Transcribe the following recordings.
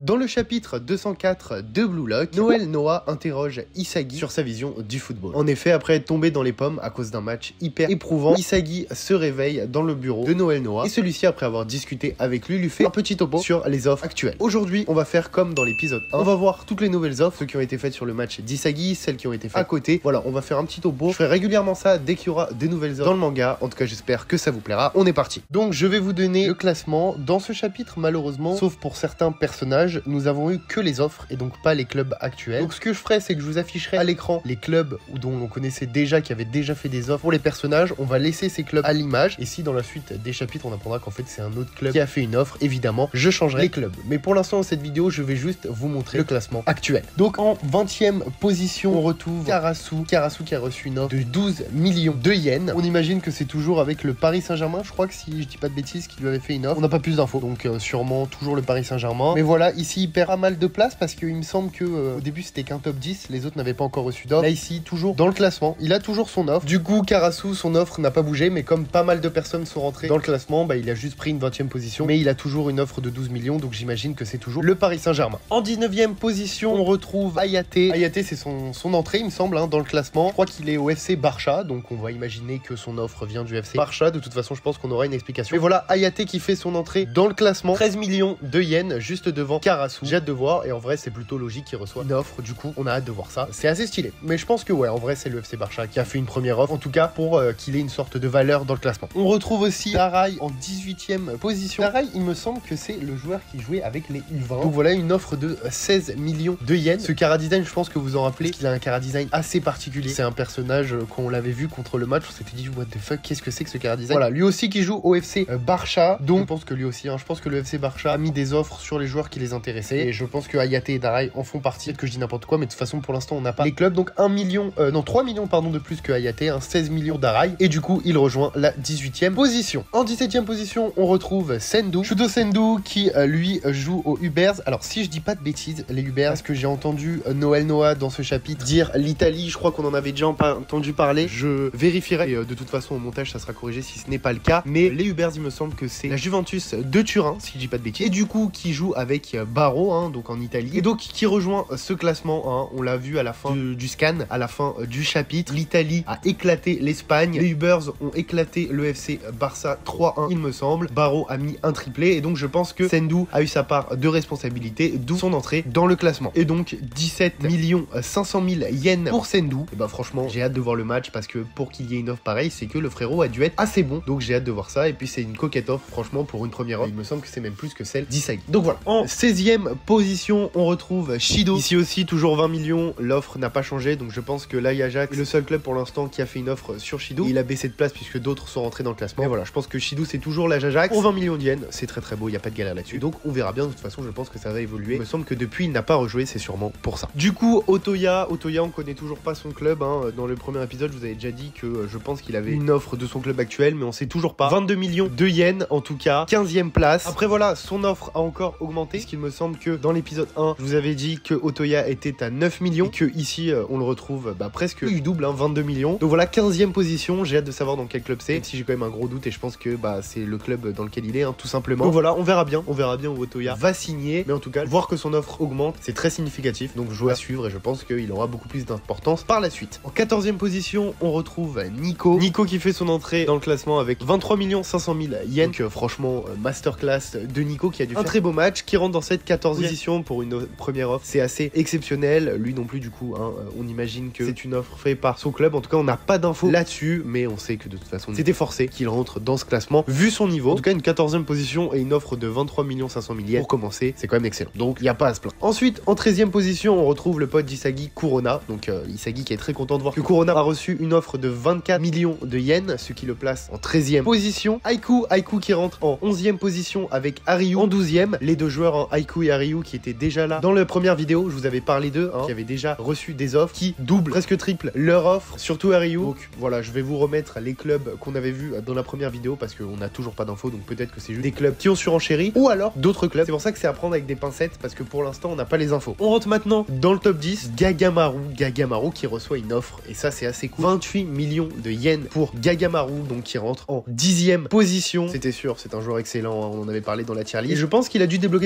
Dans le chapitre 204 de Blue Lock, Noël Noah interroge Isagi sur sa vision du football. En effet, après être tombé dans les pommes à cause d'un match hyper éprouvant, Isagi se réveille dans le bureau de Noël Noah et celui-ci, après avoir discuté avec lui fait un petit topo sur les offres actuelles. Aujourd'hui, on va faire comme dans l'épisode 1. On va voir toutes les nouvelles offres, ceux qui ont été faites sur le match d'Isagi, celles qui ont été faites à côté. Voilà, on va faire un petit topo. Je ferai régulièrement ça dès qu'il y aura des nouvelles offres dans le manga. En tout cas, j'espère que ça vous plaira. On est parti. Donc, je vais vous donner le classement. Dans ce chapitre, malheureusement, sauf pour certains personnages, nous avons eu que les offres et donc pas les clubs actuels. Donc ce que je ferai, c'est que je vous afficherai à l'écran les clubs dont on connaissait déjà, qui avaient déjà fait des offres pour les personnages. On va laisser ces clubs à l'image. Et si dans la suite des chapitres, on apprendra qu'en fait c'est un autre club qui a fait une offre, évidemment, je changerai les clubs. Mais pour l'instant, dans cette vidéo, je vais juste vous montrer le classement actuel. Donc en 20e position, on retrouve Karasu. Karasu qui a reçu une offre de 12 millions de yens. On imagine que c'est toujours avec le Paris Saint-Germain. Je crois que si je dis pas de bêtises, qui lui avait fait une offre. On n'a pas plus d'infos. Donc sûrement toujours le Paris Saint-Germain. Mais voilà, ici il perd pas mal de place parce qu'il me semble que au début c'était qu'un top 10, les autres n'avaient pas encore reçu d'offre. Là ici, toujours dans le classement, il a toujours son offre. Du coup, Karasu, son offre n'a pas bougé, mais comme pas mal de personnes sont rentrées dans le classement, bah, il a juste pris une 20e position, mais il a toujours une offre de 12 millions, donc j'imagine que c'est toujours le Paris Saint-Germain. En 19e position, on retrouve Hayate. Hayate, c'est son entrée, il me semble, hein, dans le classement. Je crois qu'il est au FC Barça, donc on va imaginer que son offre vient du FC Barça. De toute façon, je pense qu'on aura une explication. Et voilà, Hayate qui fait son entrée dans le classement. 13 millions de yens, juste devant Karasu. J'ai hâte de voir, et en vrai, c'est plutôt logique qu'il reçoit une offre, du coup, on a hâte de voir ça. C'est assez stylé. Mais je pense que, ouais, en vrai, c'est le FC Barça qui a fait une première offre, en tout cas, pour qu'il ait une sorte de valeur dans le classement. On retrouve aussi Darai en 18e position. Darai, il me semble que c'est le joueur qui jouait avec les U20. Donc voilà, une offre de 16 millions de yens. Ce Kara Design, je pense que vous en rappelez, parce qu'il a un Kara Design assez particulier. C'est un personnage qu'on l'avait vu contre le match, on s'était dit, what the fuck, qu'est-ce que c'est que ce Kara Design? Voilà, lui aussi qui joue au FC Barça. Donc, je pense que lui aussi, hein, je pense que le FC Barça a mis des offres sur les joueurs qui les intéressaient. Et je pense que Hayate et Darai en font partie. Peut-être que je dis n'importe quoi, mais de toute façon, pour l'instant, on n'a pas les clubs. Donc 3 millions pardon, de plus que Hayate, 16 millions Darai. Et du coup, il rejoint la 18e position. En 17e position, on retrouve Sendu. Shuto Sendu qui, lui, joue aux Ubers. Alors, si je dis pas de bêtises, les Ubers, parce que j'ai entendu Noël Noah dans ce chapitre dire l'Italie, je crois qu'on en avait déjà entendu parler. Je vérifierai. Et de toute façon, au montage, ça sera corrigé si ce n'est pas le cas. Mais les Ubers, il me semble que c'est la Juventus de Turin, si je dis pas de bêtises. Et du coup, qui joue avec Barro, hein, donc en Italie. Et donc, qui rejoint ce classement, hein, on l'a vu à la fin du scan, à la fin du chapitre. L'Italie a éclaté l'Espagne. Les Ubers ont éclaté le FC Barça 3-1, il me semble. Barro a mis un triplé. Et donc, je pense que Sendu a eu sa part de responsabilité, d'où son entrée dans le classement. Et donc, 17 500 000 yens pour Sendu. Et bah, franchement, j'ai hâte de voir le match parce que pour qu'il y ait une offre pareille, c'est que le frérot a dû être assez bon. Donc, j'ai hâte de voir ça. Et puis, c'est une coquette offre, franchement, pour une première offre. Il me semble que c'est même plus que celle d'Isagi. Donc, voilà. En 16e position, on retrouve Shido. Ici aussi, toujours 20 millions. L'offre n'a pas changé. Donc, je pense que l'Ajax est le seul club pour l'instant qui a fait une offre sur Shido. Il a baissé de place puisque d'autres sont rentrés dans le classement. Et voilà, je pense que Shido, c'est toujours l'Ajax pour 20 millions de yens. C'est très très beau, il n'y a pas de galère là-dessus. Donc, on verra bien. De toute façon, je pense que ça va évoluer. Il me semble que depuis, il n'a pas rejoué. C'est sûrement pour ça. Du coup, Otoya, on connaît toujours pas son club. Hein. Dans le premier épisode, je vous avais déjà dit que je pense qu'il avait une offre de son club actuel, mais on sait toujours pas. 22 millions de yens en tout cas. 15e place. Après, voilà, son offre a encore augmenté. Parce qu'il me semble que dans l'épisode 1, je vous avais dit que Otoya était à 9 millions. Et que ici, on le retrouve presque il double, 22 millions. Donc voilà, 15e position. J'ai hâte de savoir dans quel club c'est. Même si j'ai quand même un gros doute et je pense que c'est le club dans lequel il est, hein, tout simplement. Donc voilà, on verra bien où Otoya va signer. Mais en tout cas, voir que son offre augmente, c'est très significatif. Donc je vais suivre et je pense qu'il aura beaucoup plus d'importance par la suite. En 14e position, on retrouve Nico. Nico qui fait son entrée dans le classement avec 23 500 000 yens. Donc franchement, masterclass de Nico qui a dû faire un très beau match, qui rentre dans cette 14e position pour une première offre. C'est assez exceptionnel. Lui non plus, du coup, hein, on imagine que c'est une offre faite par son club. En tout cas, on n'a pas d'infos là-dessus, mais on sait que de toute façon, c'était forcé qu'il rentre dans ce classement, vu son niveau. En tout cas, une 14e position et une offre de 23 500 000 yens pour commencer, c'est quand même excellent. Donc, il n'y a pas à se plaindre. Ensuite, en 13e position, on retrouve le pote d'Isagi, Kurona. Donc, Isagi qui est très content de voir que Kurona a reçu une offre de 24 millions de yens, ce qui le place en 13e position. Aiku qui rentre en 11e position avec Ariu en 12e. Les deux joueurs, hein, Aiku et Ariu, qui étaient déjà là dans la première vidéo, je vous avais parlé d'eux, hein, qui avaient déjà reçu des offres, qui doublent, presque triple leur offre, surtout Ariu. Donc voilà, je vais vous remettre les clubs qu'on avait vus dans la première vidéo parce qu'on n'a toujours pas d'infos, donc peut-être que c'est juste des clubs qui ont surenchéri ou alors d'autres clubs. C'est pour ça que c'est à prendre avec des pincettes parce que pour l'instant on n'a pas les infos. On rentre maintenant dans le top 10. Gagamaru qui reçoit une offre et ça c'est assez cool. 28 millions de yens pour Gagamaru, donc qui rentre en 10e position. C'était sûr, c'est un joueur excellent, hein, on en avait parlé dans la tier list. Et je pense qu'il a dû débloquer quelque chose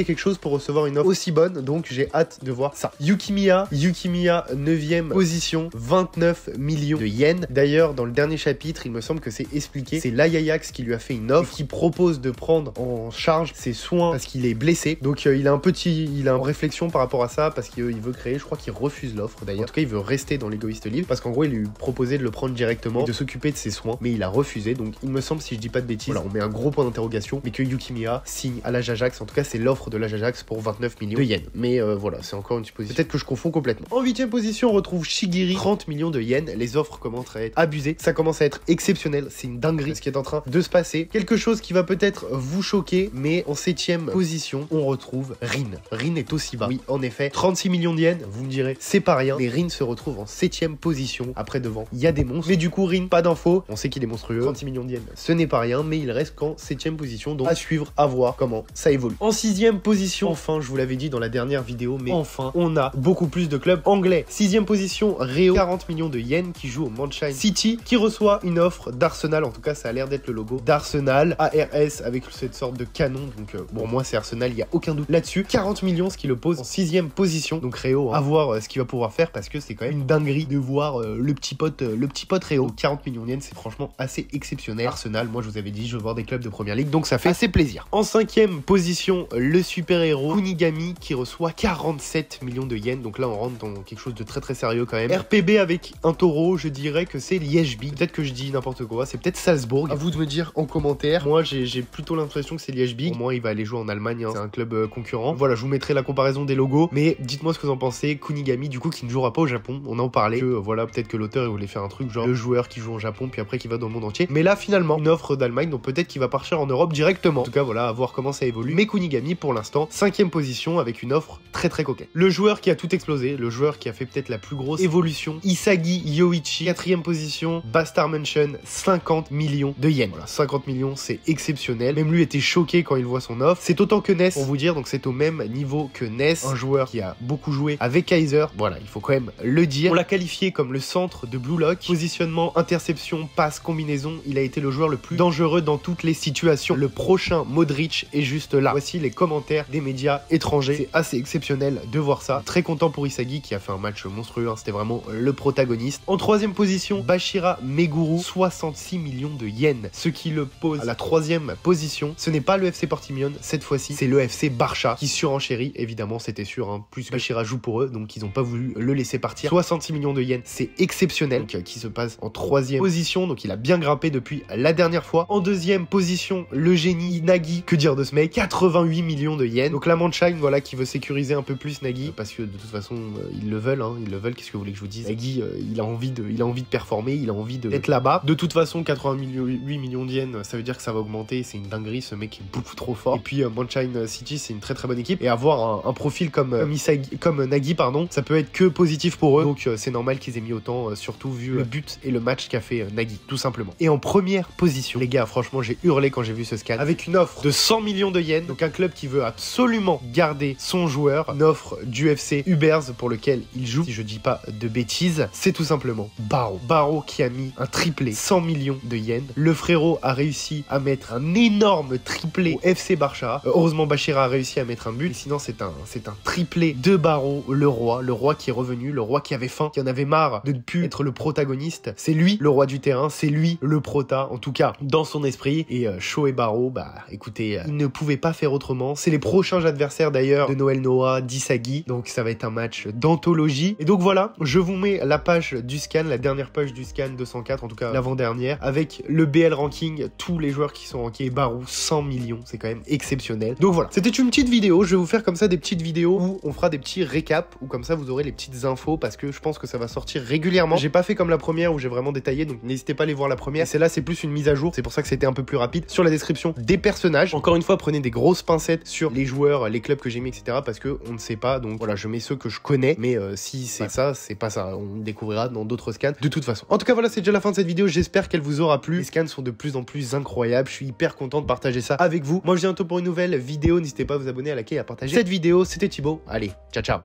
pour recevoir une offre aussi bonne, donc j'ai hâte de voir ça. Yukimiya 9ème position, 29 millions de yens. D'ailleurs, dans le dernier chapitre, il me semble que c'est expliqué, c'est l'Ajax qui lui a fait une offre, qui propose de prendre en charge ses soins parce qu'il est blessé. Donc il a une réflexion par rapport à ça, parce qu'il veut créer, je crois qu'il refuse l'offre d'ailleurs. En tout cas, il veut rester dans l'égoïste libre, parce qu'en gros, il lui proposait de le prendre directement, de s'occuper de ses soins, mais il a refusé. Donc il me semble, si je dis pas de bêtises, voilà, on met un gros point d'interrogation, mais que Yukimiya signe à l'Ajax. En tout cas, c'est l'offre de l'Ajax pour 29 millions de yens. Mais voilà, c'est encore une supposition. Peut-être que je confonds complètement. En 8ème position, on retrouve Shigiri, 30 millions de yens. Les offres commencent à être abusées, ça commence à être exceptionnel, c'est une dinguerie ce qui est en train de se passer. Quelque chose qui va peut-être vous choquer, mais en 7ème position, on retrouve Rin. Rin est aussi bas. Oui, en effet, 36 millions de yens, vous me direz, c'est pas rien, mais Rin se retrouve en 7ème position. Après, devant, il y a des monstres, mais du coup, Rin, pas d'infos, on sait qu'il est monstrueux, 36 millions de yens, ce n'est pas rien, mais il reste qu'en 7ème position, donc à suivre, à voir comment ça évolue. En 6ème position, enfin, je vous l'avais dit dans la dernière vidéo, mais enfin, on a beaucoup plus de clubs anglais. 6ème position, Reo, 40 millions de yens, qui joue au Manchester City, qui reçoit une offre d'Arsenal, en tout cas, ça a l'air d'être le logo d'Arsenal, ARS, avec cette sorte de canon, donc bon, moi, c'est Arsenal, il n'y a aucun doute là-dessus. 40 millions, ce qui le pose en 6ème position, donc Reo, à voir ce qu'il va pouvoir faire, parce que c'est quand même une dinguerie de voir le petit pote Reo. 40 millions de yens, c'est franchement assez exceptionnel. Arsenal, moi, je vous avais dit, je veux voir des clubs de première ligue, donc ça fait assez plaisir. En 5ème position, le super-héros Kunigami, qui reçoit 47 millions de yens, donc là, on rentre dans quelque chose de très très sérieux quand même. RPB avec un taureau, je dirais que c'est Liège-Big. Peut-être que je dis n'importe quoi, c'est peut-être Salzbourg. À vous de me dire en commentaire. Moi, j'ai plutôt l'impression que c'est Liège-Big. Au moins, il va aller jouer en Allemagne, hein. C'est un club concurrent. Voilà, je vous mettrai la comparaison des logos, mais dites-moi ce que vous en pensez. Kunigami, du coup, qui ne jouera pas au Japon. On en parlait que voilà, peut-être que l'auteur il voulait faire un truc genre le joueur qui joue en Japon, puis après qui va dans le monde entier. Mais là, finalement, une offre d'Allemagne, donc peut-être qu'il va partir en Europe directement. En tout cas, voilà, à voir comment ça évolue. Mais Kunigami, pour l'instant, 5ème position avec une offre très très coquette. Le joueur qui a tout explosé, le joueur qui a fait peut-être la plus grosse évolution, Isagi Yoichi, 4ème position, Bastard Mansion, 50 millions de yens. Voilà, 50 millions, c'est exceptionnel. Même lui était choqué quand il voit son offre. C'est autant que Ness, pour vous dire, donc c'est au même niveau que Ness, un joueur qui a beaucoup joué avec Kaiser. Voilà, il faut quand même le dire. On l'a qualifié comme le centre de Blue Lock. Positionnement, interception, passe, combinaison, il a été le joueur le plus dangereux dans toutes les situations. Le prochain Modric est juste là. Voici les commentaires des médias étrangers. C'est assez exceptionnel de voir ça. Très content pour Isagi qui a fait un match monstrueux, hein. C'était vraiment le protagoniste. En 3ème position, Bashira Meguru, 66 millions de yens, ce qui le pose à la 3ème position. Ce n'est pas le FC Portimón cette fois-ci, c'est le FC Barça qui surenchérit, évidemment c'était sûr, hein, plus Bashira joue pour eux, donc ils n'ont pas voulu le laisser partir. 66 millions de yens, c'est exceptionnel, donc, qui se passe en 3ème position, donc il a bien grimpé depuis la dernière fois. En 2ème position, le génie Nagi, que dire de ce mec, 88 millions de yens, donc la Manshine, voilà, qui veut sécuriser un peu plus Nagi, parce que de toute façon ils le veulent, hein, ils le veulent, qu'est-ce que vous voulez que je vous dise. Nagi, il a envie de performer, il a envie d'être là-bas. De toute façon, 88 millions de yens, ça veut dire que ça va augmenter, c'est une dinguerie, ce mec est beaucoup trop fort. Et puis Manchester City, c'est une très très bonne équipe, et avoir un profil comme Nagi, pardon, ça peut être que positif pour eux, donc c'est normal qu'ils aient mis autant, surtout vu le but et le match qu'a fait Nagi, tout simplement. Et en première position, les gars, franchement, j'ai hurlé quand j'ai vu ce scan, avec une offre de 100 millions de yens, donc un club qui veut absolument garder son joueur, une offre du FC Ubers pour lequel il joue, si je dis pas de bêtises, c'est tout simplement Barrow. Barrow qui a mis un triplé, 100 millions de yens. Le frérot a réussi à mettre un énorme triplé au FC Barça. Heureusement, Bashira a réussi à mettre un but, sinon c'est un triplé de Barrow, le roi qui est revenu, le roi qui avait faim, qui en avait marre de ne plus être le protagoniste. C'est lui le roi du terrain, c'est lui le prota, en tout cas dans son esprit. Et Shohei Barrow, bah écoutez, il ne pouvait pas faire autrement. C'est les prochains adversaires d'ailleurs de Noel Noah, d'Isagi, donc ça va être un match d'anthologie. Et donc voilà, je vous mets la page du scan, la dernière page du scan 204, en tout cas l'avant-dernière, avec le BL ranking, tous les joueurs qui sont rankés. Barrow, 100 millions, c'est quand même exceptionnel. Donc voilà, c'était une petite vidéo, je vais vous faire comme ça des petites vidéos où on fera des petits récaps, ou comme ça vous aurez les petites infos, parce que je pense que ça va sortir régulièrement. J'ai pas fait comme la première où j'ai vraiment détaillé, donc n'hésitez pas à aller voir la première. Celle-là c'est plus une mise à jour, c'est pour ça que c'était un peu plus rapide. Sur la description des personnages, encore une fois, prenez des grosses pincettes sur les joueurs, les clubs que j'ai mis, etc. parce que on ne sait pas, donc voilà, je mets ceux que je connais, mais si c'est ça, c'est pas ça, on découvrira dans d'autres scans de toute façon. En tout cas voilà, c'est déjà la fin de cette vidéo, j'espère qu'elle vous aura plu. Les scans sont de plus en plus incroyables, je suis hyper content de partager ça avec vous. Moi je viens bientôt pour une nouvelle vidéo, n'hésitez pas à vous abonner, à liker et à partager cette vidéo. C'était Thibaut, allez, ciao ciao.